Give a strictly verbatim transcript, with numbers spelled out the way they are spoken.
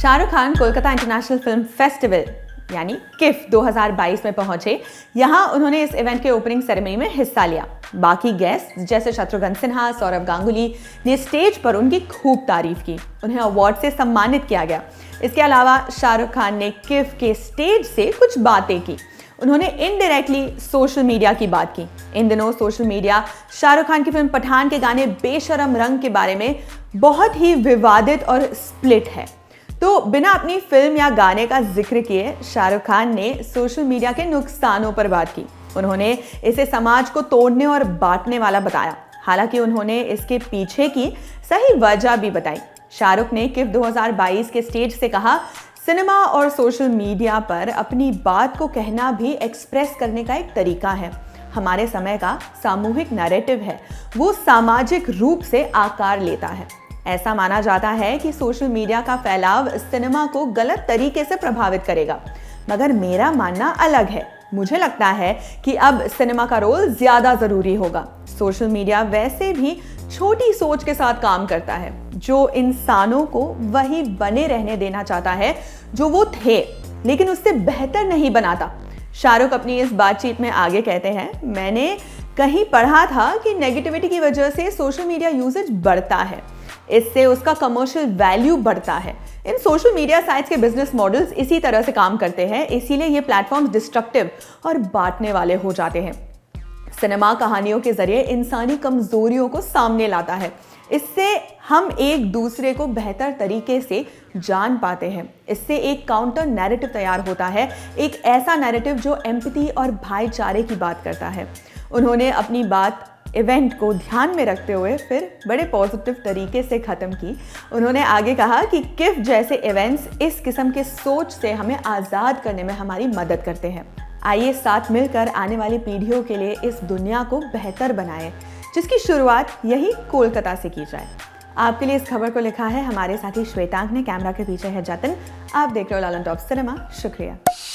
Shahrukh Khan Kolkata international film festival यानी KIFF दो हज़ार बाईस में पहुंचे। यहां उन्होंने इस इवेंट के ओपनिंग सेरेमनी में हिस्सा लिया। बाकी गेस्ट जैसे शत्रुघ्न सिन्हा, सौरभ गांगुली ने स्टेज पर उनकी खूब तारीफ की। उन्हें अवार्ड से सम्मानित किया गया। इसके अलावा शाहरुख खान ने किफ के स्टेज से कुछ बातें की। उन्होंने इनडायरेक्टली सोशल मीडिया की बात की। इन दिनों सोशल मीडिया शाहरुख खान की फिल्म पठान के गाने बेशरम रंग के बारे में बहुत ही विवादित और स्प्लिट है। तो बिना अपनी फिल्म या गाने का जिक्र किए शाहरुख खान ने सोशल मीडिया के नुकसानों पर बात की। उन्होंने इसे समाज को तोड़ने और बांटने वाला बताया। हालांकि उन्होंने इसके पीछे की सही वजह भी बताई। शाहरुख ने किफ दो हज़ार बाईस के स्टेज से कहा, सिनेमा और सोशल मीडिया पर अपनी बात को कहना भी एक्सप्रेस करने का एक तरीका है। हमारे समय का सामूहिक नैरेटिव है, वो सामाजिक रूप से आकार लेता है। ऐसा माना जाता है कि सोशल मीडिया का फैलाव सिनेमा को गलत तरीके से प्रभावित करेगा, मगर मेरा मानना अलग है। मुझे लगता है कि अब सिनेमा का रोल ज्यादा जरूरी होगा। सोशल मीडिया वैसे भी छोटी सोच के साथ काम करता है, जो इंसानों को वही बने रहने देना चाहता है जो वो थे, लेकिन उससे बेहतर नहीं बनाता। शाहरुख अपनी इस बातचीत में आगे कहते हैं, मैंने कहीं पढ़ा था कि नेगेटिविटी की वजह से सोशल मीडिया यूसेज बढ़ता है, इससे उसका कमर्शियल वैल्यू बढ़ता है। इन सोशल मीडिया साइट्स के बिजनेस मॉडल्स इसी तरह से काम करते हैं, इसीलिए ये प्लेटफॉर्म्स डिस्ट्रक्टिव और बांटने वाले हो जाते हैं। सिनेमा कहानियों के जरिए इंसानी कमजोरियों को सामने लाता है। इससे हम एक दूसरे को बेहतर तरीके से जान पाते हैं। इससे एक काउंटर नैरेटिव तैयार होता है, एक ऐसा नैरेटिव जो एम्पैथी और भाईचारे की बात करता है। उन्होंने अपनी बात इवेंट को ध्यान में रखते हुए फिर बड़े पॉजिटिव तरीके से ख़त्म की। उन्होंने आगे कहा कि किफ जैसे इवेंट्स इस किस्म के सोच से हमें आज़ाद करने में हमारी मदद करते हैं। आइए साथ मिलकर आने वाली पीढ़ियों के लिए इस दुनिया को बेहतर बनाएं, जिसकी शुरुआत यही कोलकाता से की जाए। आपके लिए इस खबर को लिखा है हमारे साथी श्वेतांक ने। कैमरा के पीछे है जतिन। आप देख रहे हो लालन टॉप सिनेमा। शुक्रिया।